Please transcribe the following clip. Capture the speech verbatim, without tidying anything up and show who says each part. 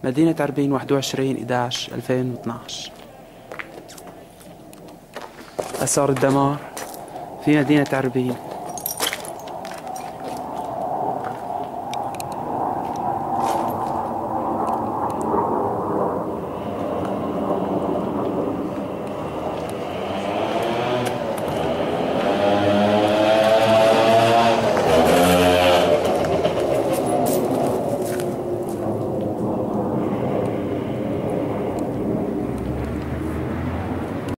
Speaker 1: مدينة عربين واحد وعشرين إحدى عشر ألفين واثنعش. أثار الدمار في مدينة عربين